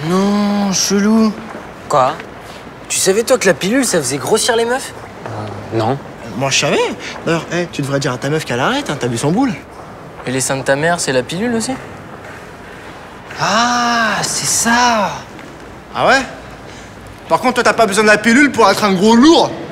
Non, chelou. Quoi? Tu savais, toi, que la pilule, ça faisait grossir les meufs? Non. Moi, je savais. D'ailleurs, tu devrais dire à ta meuf qu'elle arrête, hein, t'as vu son boule. Et les seins de ta mère, c'est la pilule aussi? Ah, c'est ça. Ah ouais? Par contre, toi, t'as pas besoin de la pilule pour être un gros lourd.